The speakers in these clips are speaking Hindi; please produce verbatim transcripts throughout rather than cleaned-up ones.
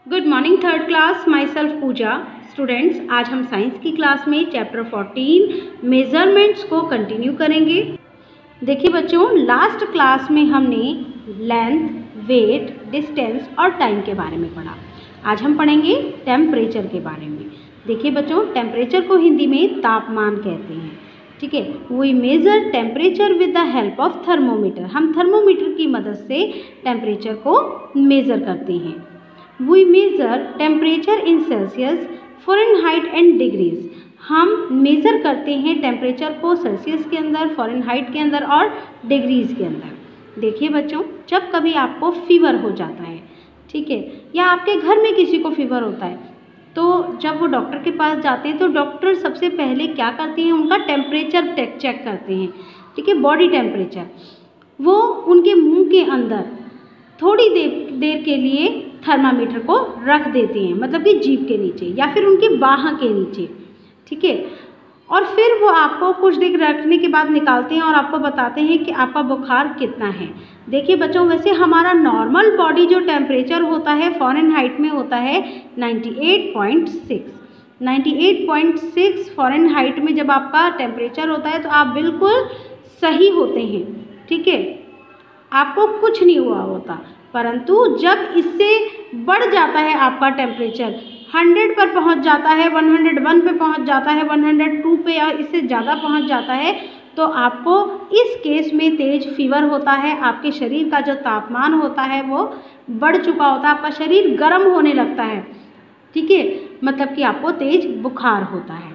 Good morning third class, my self Pooja. Students, आज हम साइंस की क्लास में चैप्टर फोर्टीन मेजरमेंट्स को कंटिन्यू करेंगे। देखिए बच्चों, लास्ट क्लास में हमने लेंथ, वेट, डिस्टेंस और टाइम के बारे में पढ़ा। आज हम पढ़ेंगे टेम्परेचर के बारे में। देखिए बच्चों, टेम्परेचर को हिंदी में तापमान कहते हैं। ठीक है, we measure temperature with the help of thermometer. हम थर्मोमीटर की मदद से टेम्परेचर को मेज़र करते हैं। We measure temperature in Celsius, Fahrenheit and degrees. हम मेज़र करते हैं टेम्परेचर को सेल्सियस के अंदर, फ़ारेनहाइट के अंदर और डिग्रीज़ के अंदर। देखिए बच्चों, जब कभी आपको फीवर हो जाता है, ठीक है, या आपके घर में किसी को फीवर होता है, तो जब वो डॉक्टर के पास जाते हैं तो डॉक्टर सबसे पहले क्या करते हैं, उनका टेम्परेचर चेक करते हैं। ठीक है, बॉडी टेम्परेचर। वो उनके मुंह के अंदर थोड़ी देर देर के लिए थर्मामीटर को रख देते हैं, मतलब कि जीभ के नीचे या फिर उनकी बाह के नीचे। ठीक है, और फिर वो आपको कुछ देर रखने के बाद निकालते हैं और आपको बताते हैं कि आपका बुखार कितना है। देखिए बच्चों, वैसे हमारा नॉर्मल बॉडी जो टेम्परेचर होता है फ़ारेनहाइट में होता है अट्ठानवे पॉइंट सिक्स। अट्ठानवे पॉइंट सिक्स फ़ारेनहाइट में जब आपका टेम्परेचर होता है तो आप बिल्कुल सही होते हैं। ठीक है, आपको कुछ नहीं हुआ होता। परंतु जब इससे बढ़ जाता है आपका टेम्परेचर, सौ पर पहुंच जाता है, एक सौ एक पे पहुंच जाता है, एक सौ दो पे या इससे ज़्यादा पहुंच जाता है, तो आपको इस केस में तेज़ फीवर होता है। आपके शरीर का जो तापमान होता है वो बढ़ चुका होता है, आपका शरीर गर्म होने लगता है। ठीक है, मतलब कि आपको तेज़ बुखार होता है।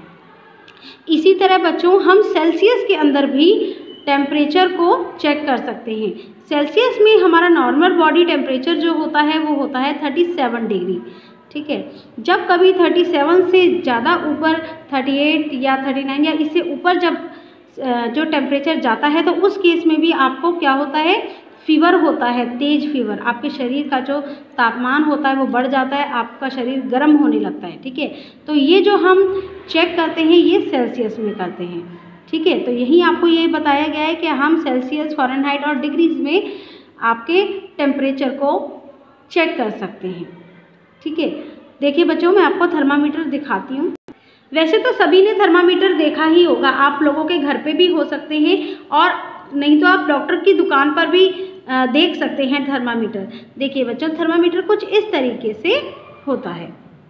इसी तरह बच्चों, हम सेल्सियस के अंदर भी टेम्परेचर को चेक कर सकते हैं। सेल्सियस में हमारा नॉर्मल बॉडी टेम्परेचर जो होता है वो होता है सैंतीस डिग्री। ठीक है, जब कभी सैंतीस से ज़्यादा ऊपर अड़तीस या उनतालीस या इससे ऊपर जब जो टेम्परेचर जाता है तो उस केस में भी आपको क्या होता है, फीवर होता है, तेज़ फीवर। आपके शरीर का जो तापमान होता है वो बढ़ जाता है, आपका शरीर गर्म होने लगता है। ठीक है, तो ये जो हम चेक करते हैं ये सेल्सियस में करते हैं। ठीक है, तो यही आपको ये बताया गया है कि हम सेल्सियस, फ़ारेनहाइट और डिग्रीज में आपके टेम्परेचर को चेक कर सकते हैं। ठीक है, देखिए बच्चों, मैं आपको थर्मामीटर दिखाती हूँ। वैसे तो सभी ने थर्मामीटर देखा ही होगा, आप लोगों के घर पे भी हो सकते हैं और नहीं तो आप डॉक्टर की दुकान पर भी देख सकते हैं थर्मामीटर। देखिए बच्चों, थर्मामीटर कुछ इस तरीके से होता है।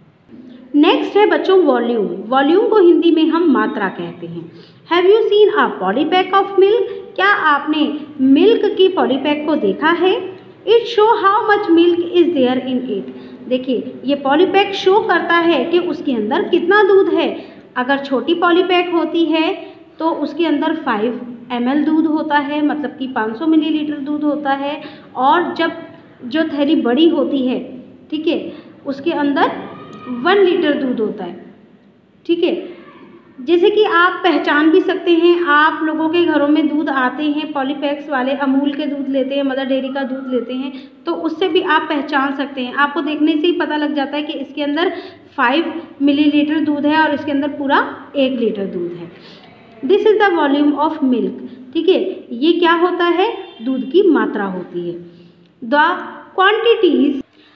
नेक्स्ट है बच्चों वॉल्यूम। वॉल्यूम को हिंदी में हम मात्रा कहते हैं। Have you seen a polypack of milk? क्या आपने मिल्क की पॉलीपैक को देखा है? It show how much milk is there in it. देखिए, ये पॉलीपैक शो करता है कि उसके अंदर कितना दूध है। अगर छोटी पॉलीपैक होती है तो उसके अंदर फाइव एम एल दूध होता है, मतलब कि पाँच सौ मिलीलीटर दूध होता है। और जब जो थैली बड़ी होती है, ठीक है, उसके अंदर वन लीटर दूध होता है। ठीक है, जैसे कि आप पहचान भी सकते हैं, आप लोगों के घरों में दूध आते हैं पॉलीपैक्स वाले, अमूल के दूध लेते हैं, मदर डेयरी का दूध लेते हैं, तो उससे भी आप पहचान सकते हैं। आपको देखने से ही पता लग जाता है कि इसके अंदर फाइव मिलीलीटर दूध है और इसके अंदर पूरा एक लीटर दूध है। This is the volume of milk. ठीक है, ये क्या होता है, दूध की मात्रा होती है। The quantities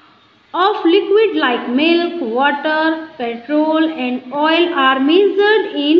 of liquid like milk, water, petrol and oil are measured in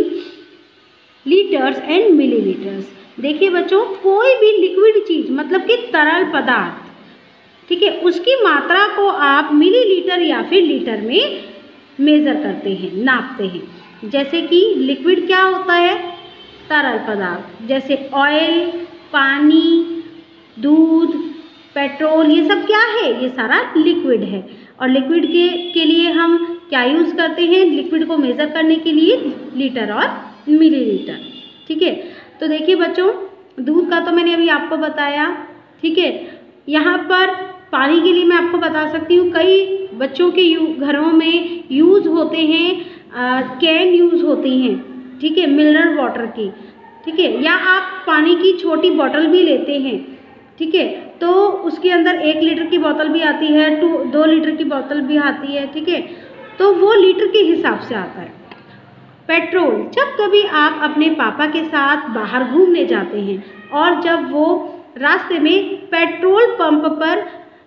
liters and milliliters। देखिए बच्चों, कोई भी लिक्विड चीज़, मतलब कि तरल पदार्थ, ठीक है, उसकी मात्रा को आप मिलीलीटर या फिर लीटर में मेज़र करते हैं, नापते हैं। जैसे कि लिक्विड क्या होता है, तरल पदार्थ, जैसे ऑयल, पानी, दूध, पेट्रोल, ये सब क्या है, ये सारा लिक्विड है। और लिक्विड के के लिए हम क्या यूज़ करते हैं, लिक्विड को मेज़र करने के लिए लीटर और मिलीलीटर। ठीक है, तो देखिए बच्चों, दूध का तो मैंने अभी आपको बताया। ठीक है, यहाँ पर पानी के लिए मैं आपको बता सकती हूँ, कई बच्चों के यू घरों में यूज़ होते हैं, आ, कैन यूज़ होती हैं, ठीक है, मिनरल वाटर की। ठीक है, या आप पानी की छोटी बॉटल भी लेते हैं। ठीक है, तो उसके अंदर एक लीटर की बोतल भी आती है, टू दो लीटर की बोतल भी आती है। ठीक है, तो वो लीटर के हिसाब से आता है। पेट्रोल, जब कभी आप अपने पापा के साथ बाहर घूमने जाते हैं और जब वो रास्ते में पेट्रोल पंप पर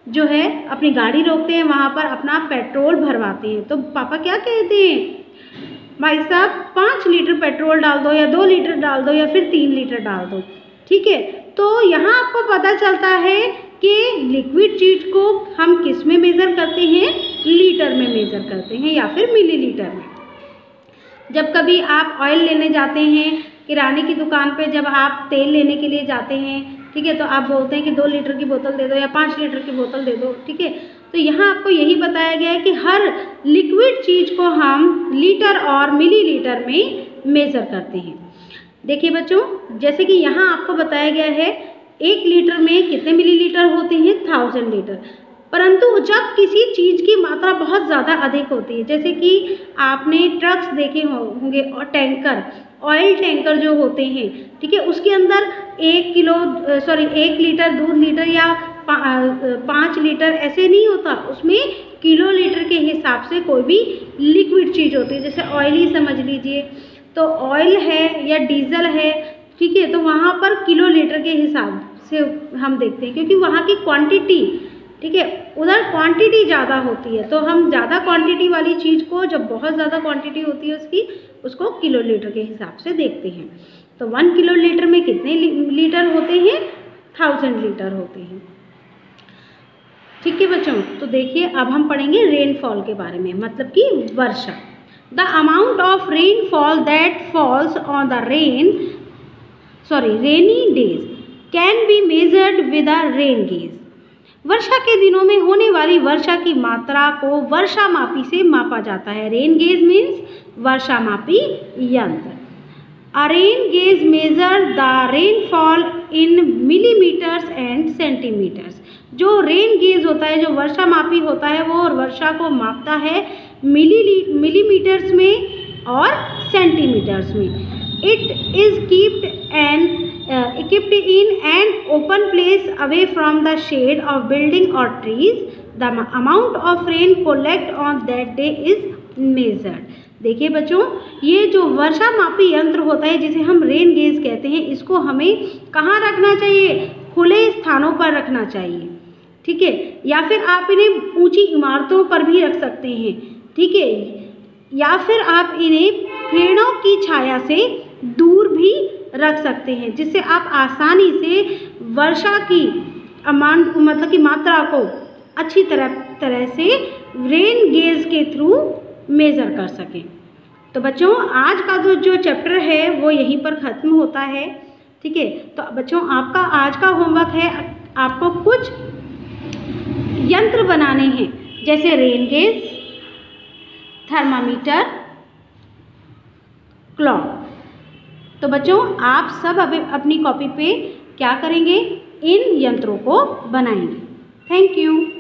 जो है अपनी गाड़ी रोकते हैं, वहाँ पर अपना पेट्रोल भरवाते हैं। तो पापा क्या कहते हैं, भाई साहब पाँच लीटर पेट्रोल डाल दो या दो लीटर डाल दो या फिर तीन लीटर डाल दो, ठीक है। तो यहाँ आपको पता चलता है कि लिक्विड चीज को हम किस में मेज़र करते हैं, लीटर में मेज़र करते हैं या फिर मिलीलीटर में। जब कभी आप ऑयल लेने जाते हैं किराने की दुकान पे, जब आप तेल लेने के लिए जाते हैं, ठीक है, तो आप बोलते हैं कि दो लीटर की बोतल दे दो या पाँच लीटर की बोतल दे दो, ठीक है। तो यहाँ आपको यही बताया गया है कि हर लिक्विड चीज़ को हम लीटर और मिलीलीटर में मेज़र करते हैं। देखिए बच्चों, जैसे कि यहाँ आपको बताया गया है एक लीटर में कितने मिलीलीटर होते हैं, थाउजेंड लीटर। परंतु जब किसी चीज़ की मात्रा बहुत ज़्यादा अधिक होती है, जैसे कि आपने ट्रक्स देखे होंगे और टैंकर, ऑयल टैंकर जो होते हैं, ठीक है, उसके अंदर एक किलो सॉरी एक लीटर दो लीटर या पा, पाँच लीटर ऐसे नहीं होता, उसमें किलो लीटर के हिसाब से कोई भी लिक्विड चीज़ होती है। जैसे ऑयल ही समझ लीजिए, तो ऑयल है या डीजल है, ठीक है, तो वहाँ पर किलो लीटर के हिसाब से हम देखते हैं, क्योंकि वहाँ की क्वांटिटी, ठीक है, उधर क्वांटिटी ज़्यादा होती है। तो हम ज़्यादा क्वांटिटी वाली चीज़ को, जब बहुत ज़्यादा क्वांटिटी होती है उसकी, उसको किलो लीटर के हिसाब से देखते हैं। तो वन किलो लीटर में कितने लीटर होते हैं, थाउजेंड लीटर होते हैं, ठीक है बच्चों। तो देखिए अब हम पढ़ेंगे रेनफॉल के बारे में, मतलब कि वर्षा। The amount of rainfall that falls on the rain sorry rainy days can be measured with a rain gauge. वर्षा के दिनों में होने वाली वर्षा की मात्रा को वर्षा मापी से मापा जाता है। रेन गेज मीन्स वर्षा मापी यंत्र। A rain gauge measure the rainfall in millimetres and centimetres. जो रेन गेज होता है, जो वर्षा मापी होता है, वो वर्षा को मापता है मिली मिलीमीटर्स में और सेंटीमीटर्स में। It is kept and Uh, kept in an open place away from the shade of building or trees. The amount of rain collect on that day is measured. देखिए बच्चों, ये जो वर्षा मापी यंत्र होता है जिसे हम रेन गेज कहते हैं, इसको हमें कहाँ रखना चाहिए, खुले स्थानों पर रखना चाहिए, ठीक है, या फिर आप इन्हें ऊंची इमारतों पर भी रख सकते हैं, ठीक है, या फिर आप इन्हें पेड़ों की छाया से दूर भी रख सकते हैं, जिससे आप आसानी से वर्षा की अमाउंट मतलब की मात्रा को अच्छी तरह तरह से रेन गेज के थ्रू मेज़र कर सकें। तो बच्चों, आज का जो जो चैप्टर है वो यहीं पर ख़त्म होता है, ठीक है। तो बच्चों, आपका आज का होमवर्क है, आपको कुछ यंत्र बनाने हैं, जैसे रेन गेज, थर्मामीटर, क्लॉक। तो बच्चों, आप सब अब अपनी कॉपी पे क्या करेंगे, इन यंत्रों को बनाएंगे। Thank you.